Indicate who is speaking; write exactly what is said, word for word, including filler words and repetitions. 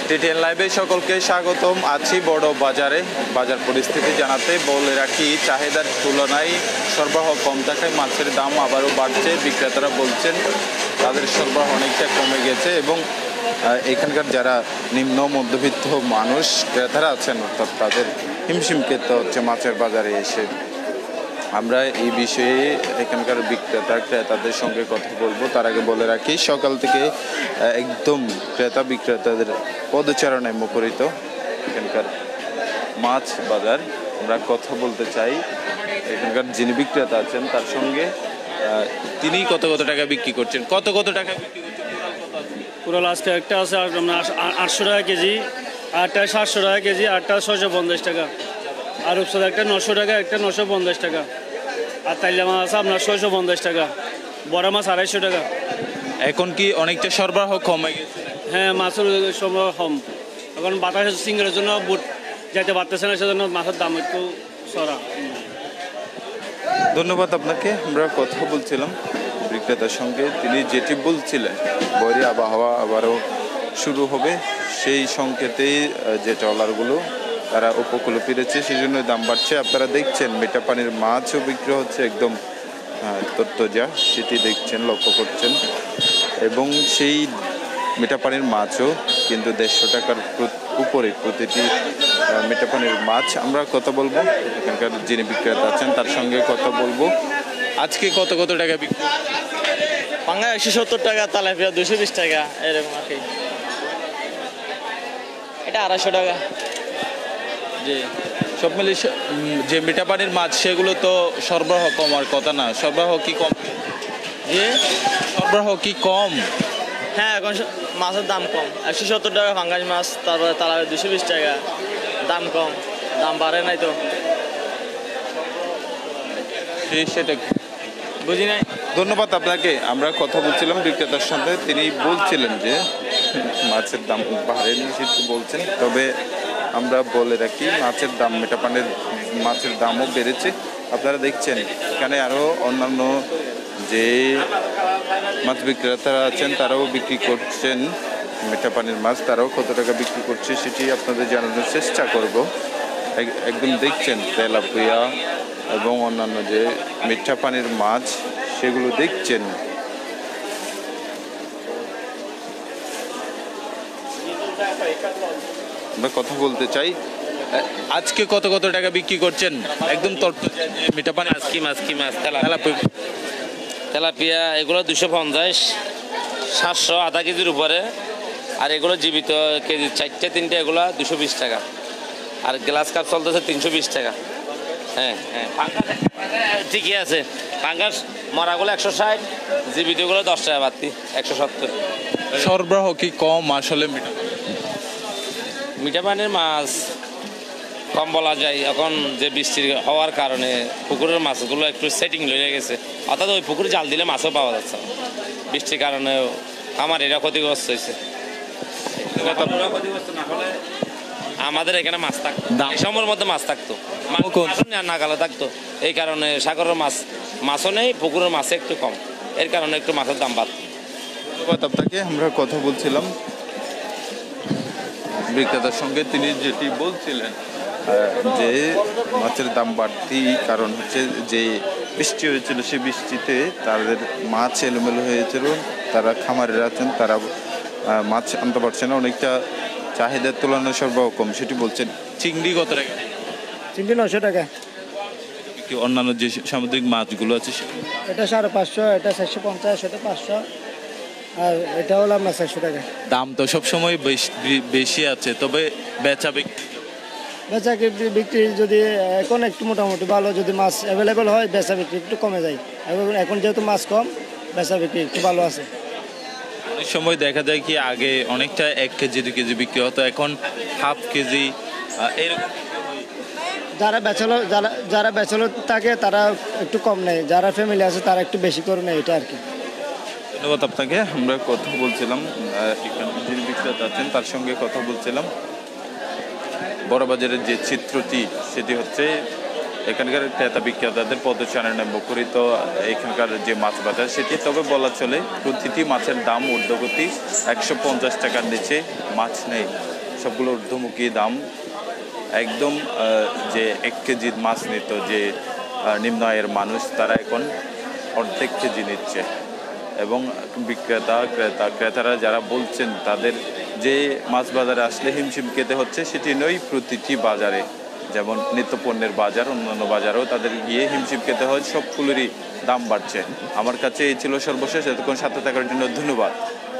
Speaker 1: TTN লাইভে সকলকে স্বাগতম। আছি বড় বাজারে। বাজার পরিস্থিতি জানাতে বলে রাখি, চাহিদার তুলনায় সরবরাহ কম থাকায় মাছের দাম আবারও বাড়ছে। বিক্রেতারা বলছেন তাদের সরবরাহ অনেকটা কমে গেছে এবং এখানকার যারা নিম্ন মধ্যবিত্ত মানুষ ক্রেতারা আছেন, অর্থাৎ তাদের হিমশিম খেতে হচ্ছে মাছের বাজারে এসে। আমরা এই বিষয়ে এখানকার বিক্রেতা ক্রেতাদের সঙ্গে কথা বলবো। তার আগে বলে রাখি, সকাল থেকে একদম ক্রেতা বিক্রেতাদের পদচারণায় মুখরিত এখানকার মাছ বাজার। আমরা কথা বলতে চাই এখানকার যিনি বিক্রেতা আছেন তার সঙ্গে। তিনি কত কত টাকা বিক্রি করছেন, কত কত টাকা বিক্রি করছেন?
Speaker 2: পুরো লাস্টে একটা আছে আটশো টাকা কেজি, আটটা সাতশো টাকা কেজি, আটটা ছয়শো পঞ্চাশ টাকা, আর উপসাদ একটা নশো টাকা, একটা নশো পঞ্চাশ টাকা, আর তাইলা মাছ আছে আপনার ছয়শো পঞ্চাশ টাকা, বড় মাছ আড়াইশো টাকা।
Speaker 1: এখন কি অনেকটা সরবরাহ কমে গেছে?
Speaker 2: হ্যাঁ, মাছের সরবরাহ কম। এখন বাতাস সিঙ্গারের জন্য বুট যাইতে পারতেছে না, সেজন্য মাছের দাম একটু সরা।
Speaker 1: ধন্যবাদ আপনাকে। আমরা কথা বলছিলাম বিক্রেতার সঙ্গে, তিনি যেটি বলছিলেন বৈরী আবহাওয়া আবারও শুরু হবে, সেই সংকেতেই যে ট্রলারগুলো তারা উপকূলে ফিরেছে, সেই জন্য দাম বাড়ছে। আপনারা দেখছেন মিঠা পানির মাছও বিক্রি হচ্ছে একদম তরতাজা, সেটি দেখছেন, লক্ষ্য করছেন। এবং সেই মিঠা পানির মাছও কিন্তু দেড়শো টাকার উপরে প্রতিটি মিঠা পানির মাছ। আমরা কথা বলবো এখানকার যিনি বিক্রেতা আছেন তার সঙ্গে কথা বলবো। আজকে কত কত টাকা বিক্রি?
Speaker 3: পাঙ্গা একশো সত্তর টাকা, তেলাপিয়া দুশো বিশ টাকা, এরকম আর কি। এটা আড়াইশো টাকা।
Speaker 1: যে সব মিলে যে মিঠা পানির মাছ সেগুলো তো সরবরাহ কমার কথা না, সরবরাহ কি কম?
Speaker 3: যে
Speaker 1: সরবরাহ কি কম?
Speaker 3: হ্যাঁ, এখন মাছের দাম কম। একশো সত্তর টাকা পাঙ্গাস মাছ, তারপরে তেলাপিয়া দুশো বিশ টাকা, দাম কম, দাম বাড়ে নাই তো।
Speaker 1: সেটা
Speaker 3: বুঝি নাই।
Speaker 1: ধন্যবাদ আপনাকে। আমরা কথা বলছিলাম বিক্রেতার সাথে, তিনি বলছিলেন যে মাছের দাম বাড়েনি, সেটি বলছেন। তবে আমরা বলে রাখি মাছের দাম, মিঠা পানির মাছের দামও বেড়েছে। আপনারা দেখছেন এখানে আরও অন্যান্য যে মাছ বিক্রেতারা আছেন তারাও বিক্রি করছেন মিঠা পানির মাছ। তারাও কত টাকা বিক্রি করছে সেটি আপনাদের জানানোর চেষ্টা করব। একদম দেখছেন তেলাপিয়া এবং অন্যান্য যে মিঠা পানির মাছ সেগুলো দেখছেন। আমরা কথা বলতে চাই, আজকে কত কত টাকা বিক্রি করছেন একদম মিঠা পানি?
Speaker 4: মাছ কি মাছ কি মাছ তেলাপিয়া, তেলাপিয়া এগুলো দুশো পঞ্চাশ, সাতশো আধা কেজির উপরে। আর এগুলো জীবিত কেজি চারটে তিনটে, এগুলো দুশো বিশ টাকা। আর গ্লাস কাপ চলতেছে তিনশো বিশ টাকা। হ্যাঁ হ্যাঁ, ঠিকই আছে। পাঙ্গাস মরাগুলো একশো ষাট, জীবিতগুলো দশ টাকা বাড়তি, একশো সত্তর।
Speaker 1: সরবরাহ কি কম আসলে?
Speaker 4: মিঠা পানির মাছ কম বলা যায়, এখন যে বৃষ্টির হওয়ার কারণে পুকুরের মাছগুলো একটু সেটিং লেগে গেছে। অর্থাৎ ওই পুকুরে জাল দিলে মাছও পাওয়া যাচ্ছে না। বৃষ্টির কারণে আমার এরা ক্ষতিগ্রস্ত হয়েছে। আমাদের এখানে মাছ থাকতো, এই সময়ের মধ্যে মাছ থাকতো, নাগালে থাকতো। এই কারণে সাগরের মাছ মাছও নেই, পুকুরের মাছ একটু কম, এর কারণে একটু মাছের দাম বাড়তো।
Speaker 1: ধন্যবাদ আপনাকে। আমরা কথা বলছিলাম বিক্রেতার সঙ্গে, তিনি যেটি বলছিলেন যে মাছের দাম বাড়তি কারণ হচ্ছে যে বৃষ্টি হয়েছিল, সেই বৃষ্টিতে তাদের মাছ এলোমেলো হয়েছিল। তারা খামারেরা আছেন, তারা মাছ আনতে পারছে না, অনেকটা চাহিদার তুলনায় সরবরাহ কম, সেটি বলছেন। চিংড়ি কত টাকা?
Speaker 5: চিংড়ি নশো টাকা।
Speaker 1: অন্যান্য যে সামুদ্রিক মাছগুলো আছে
Speaker 5: এটা সাড়ে পাঁচশো, এটা চারশো পঞ্চাশ, এটা পাঁচশো, আর এটা হলো আপনার চারশো টাকা।
Speaker 1: দাম তো সবসময় বেশি আছে, তবে বেচা বিক্রি
Speaker 5: বেচা বিক্রি যদি এখন একটু মোটামুটি ভালো, যদি মাছ অ্যাভেলেবেল হয় বেচা বিক্রি একটু কমে যায়। এখন যেহেতু মাছ কম, বেচা বিক্রি একটু ভালো আছে।
Speaker 1: অনেক সময় দেখা যায় কি আগে অনেকটা এক কেজি দু কেজি বিক্রি হতো, এখন হাফ কেজি এরকম।
Speaker 5: যারা ব্যাচেলর যারা যারা ব্যাচেলর থাকে তারা একটু কম নেয়, যারা ফ্যামিলি আছে তারা একটু বেশি করে নেয়, এটা আর কি।
Speaker 1: ধন্যবাদ আপনাকে। আমরা কথা বলছিলাম এখানে যিনি বিক্রেতা আছেন তার সঙ্গে কথা বলছিলাম। বড়বাজারের যে চিত্রটি সেটি হচ্ছে এখানকার ক্রেতা বিক্রেতাদের পদচারণায় মুখরিত এখানকার যে মাছ বাজার সেটি। তবে বলা চলে প্রতিটি মাছের দাম ঊর্ধ্বগতি, একশো পঞ্চাশ টাকার নিচে মাছ নেই। সবগুলো ঊর্ধ্বমুখী দাম। একদম যে এক কেজি মাছ নিত যে নিম্ন আয়ের মানুষ, তারা এখন অর্ধেক কেজি নিচ্ছে। এবং বিক্রেতা ক্রেতা ক্রেতারা যারা বলছেন তাদের যে মাছ বাজারে আসলে হিমশিম খেতে হচ্ছে সেটি নয়, প্রতিটি বাজারে যেমন নিত্যপণ্যের বাজার অন্যান্য বাজারেও তাদের গিয়ে হিমশিম খেতে হয়, সবগুলোরই দাম বাড়ছে। আমার কাছে এই ছিল সর্বশেষ। এতক্ষণ সাথে থাকার জন্য ধন্যবাদ।